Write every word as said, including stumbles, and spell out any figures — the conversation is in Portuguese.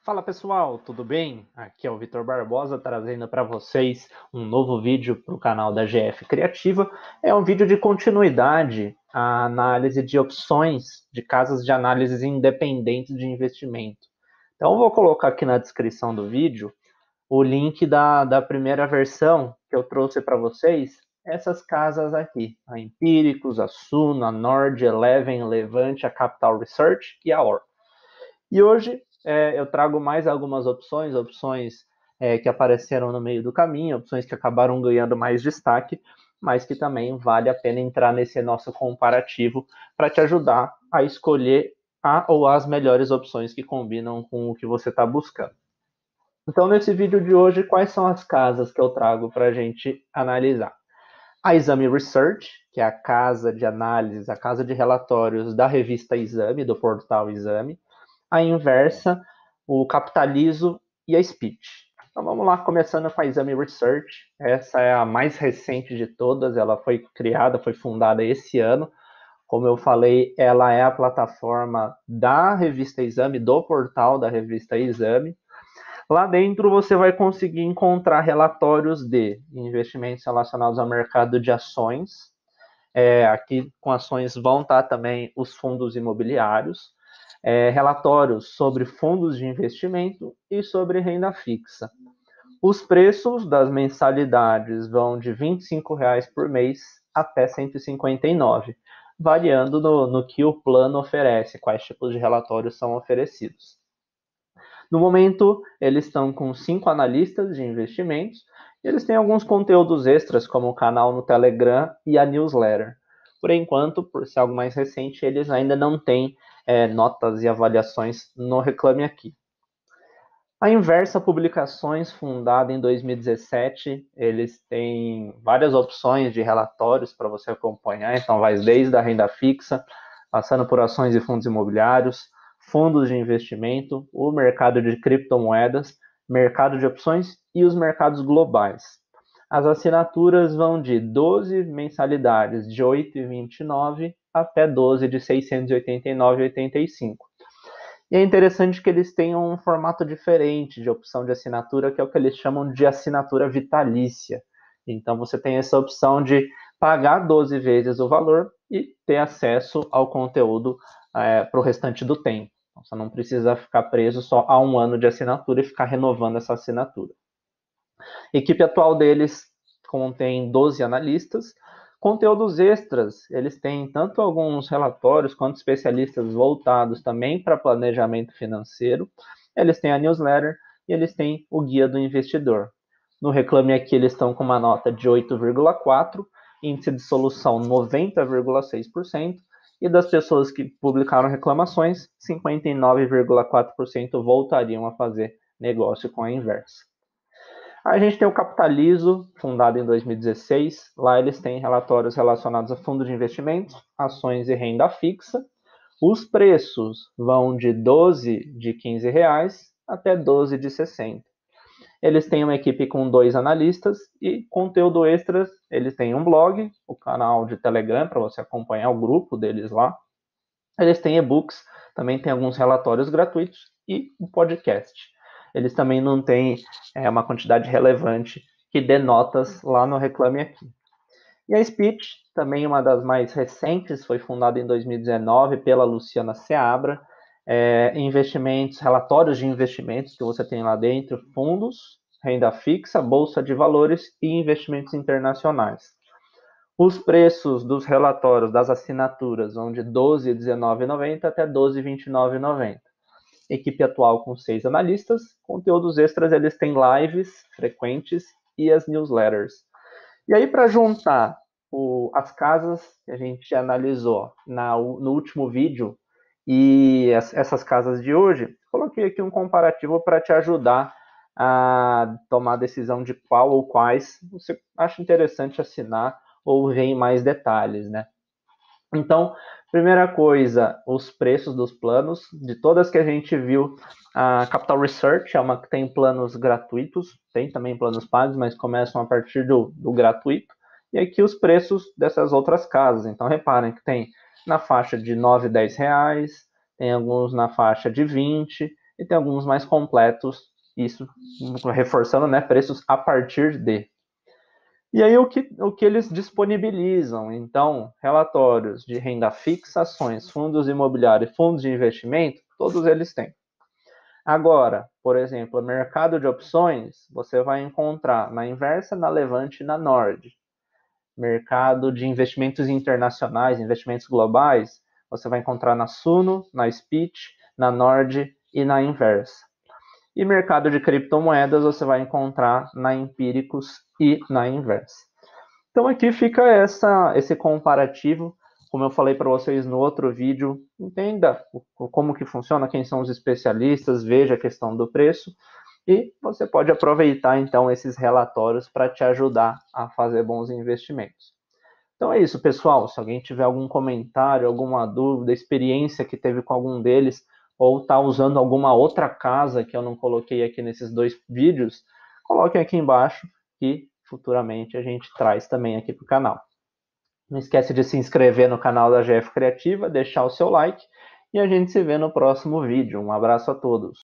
Fala pessoal, tudo bem? Aqui é o Vitor Barbosa trazendo para vocês um novo vídeo para o canal da G F Criativa. É um vídeo de continuidade à análise de opções de casas de análise independentes de investimento. Então eu vou colocar aqui na descrição do vídeo o link da, da primeira versão que eu trouxe para vocês, essas casas aqui, a Empíricos, a Suno, a Nord, Eleven, Levante, a Capital Research e a O R. E hoje é, eu trago mais algumas opções, opções é, que apareceram no meio do caminho, opções que acabaram ganhando mais destaque, mas que também vale a pena entrar nesse nosso comparativo para te ajudar a escolher a ou as melhores opções que combinam com o que você está buscando. Então, nesse vídeo de hoje, quais são as casas que eu trago para a gente analisar? A Exame Research, que é a casa de análise, a casa de relatórios da revista Exame, do portal Exame. A Inversa, o Capitalizo e a Speech. Então vamos lá, começando com a Exame Research. Essa é a mais recente de todas, ela foi criada, foi fundada esse ano. Como eu falei, ela é a plataforma da revista Exame, do portal da revista Exame. Lá dentro você vai conseguir encontrar relatórios de investimentos relacionados ao mercado de ações. É, aqui com ações vão estar também os fundos imobiliários, é, relatórios sobre fundos de investimento e sobre renda fixa. Os preços das mensalidades vão de vinte e cinco reais por mês até cento e cinquenta e nove, variando no, no que o plano oferece, quais tipos de relatórios são oferecidos. No momento, eles estão com cinco analistas de investimentos e eles têm alguns conteúdos extras, como o canal no Telegram e a newsletter. Por enquanto, por ser algo mais recente, eles ainda não têm é, notas e avaliações no Reclame Aqui. A Inversa Publicações, fundada em dois mil e dezessete, eles têm várias opções de relatórios para você acompanhar, então vai desde a renda fixa, passando por ações e fundos imobiliários, fundos de investimento, o mercado de criptomoedas, mercado de opções e os mercados globais. As assinaturas vão de doze mensalidades de oito reais e vinte e nove centavos até doze de seiscentos e oitenta e nove reais e oitenta e cinco centavos. E é interessante que eles tenham um formato diferente de opção de assinatura, que é o que eles chamam de assinatura vitalícia. Então você tem essa opção de pagar doze vezes o valor e ter acesso ao conteúdo é, para o restante do tempo. Então, você não precisa ficar preso só a um ano de assinatura e ficar renovando essa assinatura. A equipe atual deles contém doze analistas. Conteúdos extras, eles têm tanto alguns relatórios quanto especialistas voltados também para planejamento financeiro. Eles têm a newsletter e eles têm o guia do investidor. No Reclame Aqui, eles estão com uma nota de oito vírgula quatro, índice de solução noventa vírgula seis por cento, e das pessoas que publicaram reclamações, cinquenta e nove vírgula quatro por cento voltariam a fazer negócio com a Inversa. A gente tem o Capitalizo, fundado em dois mil e dezesseis. Lá eles têm relatórios relacionados a fundos de investimentos, ações e renda fixa. Os preços vão de doze de quinze reais até doze de sessenta. Eles têm uma equipe com dois analistas e conteúdo extras. Eles têm um blog, o canal de Telegram para você acompanhar o grupo deles lá. Eles têm e-books, também tem alguns relatórios gratuitos e um podcast. Eles também não têm é, uma quantidade relevante que dê notas lá no Reclame Aqui. E a Speech, também uma das mais recentes, foi fundada em dois mil e dezenove pela Luciana Seabra. É, investimentos, relatórios de investimentos que você tem lá dentro, fundos, renda fixa, bolsa de valores e investimentos internacionais. Os preços dos relatórios das assinaturas vão de doze reais e dezenove reais e noventa centavos até doze reais e vinte e nove reais e noventa centavos. Equipe atual com seis analistas, conteúdos extras, eles têm lives frequentes e as newsletters. E aí, para juntar o, as casas que a gente analisou na, no último vídeo e as, essas casas de hoje, coloquei aqui um comparativo para te ajudar a tomar a decisão de qual ou quais você acha interessante assinar ou ver em mais detalhes, né? Então, primeira coisa, os preços dos planos. De todas que a gente viu, a Capital Research é uma que tem planos gratuitos, tem também planos pagos, mas começam a partir do, do gratuito. E aqui os preços dessas outras casas. Então, reparem que tem na faixa de nove, dez reais, tem alguns na faixa de vinte e tem alguns mais completos, isso reforçando, né, preços a partir de. E aí o que, o que eles disponibilizam? Então, relatórios de renda fixa, ações, fundos imobiliários e fundos de investimento, todos eles têm. Agora, por exemplo, mercado de opções, você vai encontrar na Inversa, na Levante e na Nord. Mercado de investimentos internacionais, investimentos globais, você vai encontrar na Suno, na Spit, na Nord e na Inversa. E mercado de criptomoedas você vai encontrar na Empíricos e na Inversa. Então aqui fica essa, esse comparativo, como eu falei para vocês no outro vídeo, entenda como que funciona, quem são os especialistas, veja a questão do preço, e você pode aproveitar então esses relatórios para te ajudar a fazer bons investimentos. Então é isso, pessoal. Se alguém tiver algum comentário, alguma dúvida, experiência que teve com algum deles, ou está usando alguma outra casa que eu não coloquei aqui nesses dois vídeos, coloquem aqui embaixo que futuramente a gente traz também aqui para o canal. Não esquece de se inscrever no canal da G F Criativa, deixar o seu like e a gente se vê no próximo vídeo. Um abraço a todos.